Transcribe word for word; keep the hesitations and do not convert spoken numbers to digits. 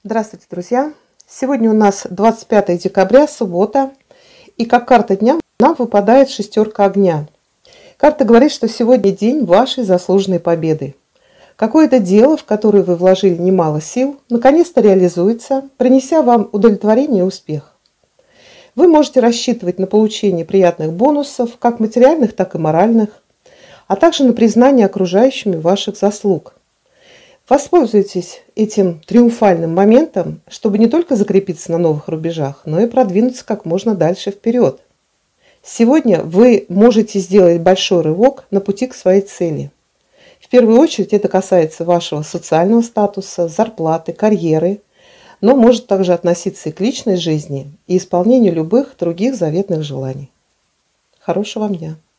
Здравствуйте, друзья! Сегодня у нас двадцать пятое декабря, суббота, и как карта дня нам выпадает шестерка огня. Карта говорит, что сегодня день вашей заслуженной победы. Какое-то дело, в которое вы вложили немало сил, наконец-то реализуется, принеся вам удовлетворение и успех. Вы можете рассчитывать на получение приятных бонусов, как материальных, так и моральных, а также на признание окружающими ваших заслуг. Воспользуйтесь этим триумфальным моментом, чтобы не только закрепиться на новых рубежах, но и продвинуться как можно дальше вперед. Сегодня вы можете сделать большой рывок на пути к своей цели. В первую очередь это касается вашего социального статуса, зарплаты, карьеры, но может также относиться и к личной жизни и исполнению любых других заветных желаний. Хорошего вам дня!